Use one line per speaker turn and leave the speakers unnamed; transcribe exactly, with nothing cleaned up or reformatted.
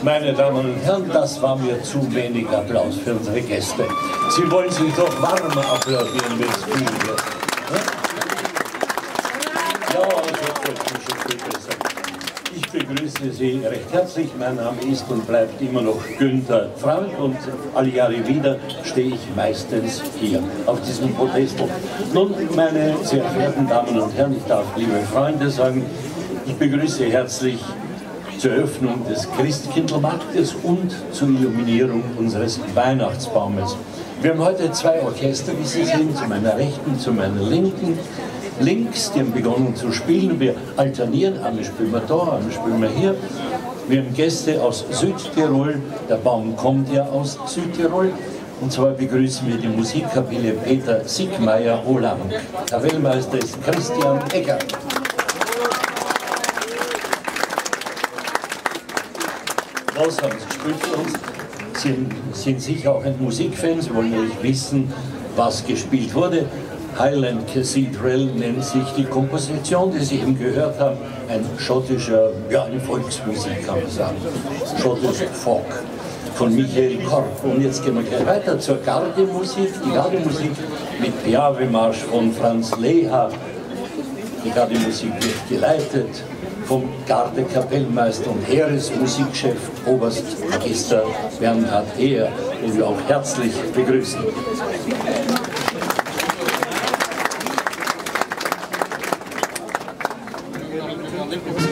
Meine Damen und Herren, das war mir zu wenig Applaus für unsere Gäste. Sie wollen sich doch warm applaudieren, wenn es viel wird. Ja, das wird schon viel besser. Ich begrüße Sie recht herzlich. Mein Name ist und bleibt immer noch Günther Frank und alle Jahre wieder stehe ich meistens hier auf diesem Podest. Nun, meine sehr verehrten Damen und Herren, ich darf liebe Freunde sagen, ich begrüße herzlich zur Eröffnung des Christkindlmarktes und zur Illuminierung unseres Weihnachtsbaumes. Wir haben heute zwei Orchester, wie Sie sehen, zu meiner Rechten, zu meiner Linken. Links, die haben begonnen zu spielen. Wir alternieren, einmal spielen wir da, einmal spielen wir hier. Wir haben Gäste aus Südtirol, der Baum kommt ja aus Südtirol. Und zwar begrüßen wir die Musikkapelle Peter Siegmeier-Olang. Kapellmeister ist Christian Egger. Was haben Sie gespielt für uns? Sie sind sicher auch ein Musikfan, Sie wollen natürlich wissen, was gespielt wurde. Highland Cathedral nennt sich die Komposition, die Sie eben gehört haben. Ein schottischer, ja, eine Volksmusik kann man sagen. Schottischer Folk von Michael Korp. Und jetzt gehen wir gleich weiter zur Gardemusik. Die Gardemusik mit Piave-Marsch von Franz Leha. Die Gardemusik wird geleitet vom Gardekapellmeister und Heeresmusikchef Oberst Magister Bernhard Heer, den wir auch herzlich begrüßen.
Thank you.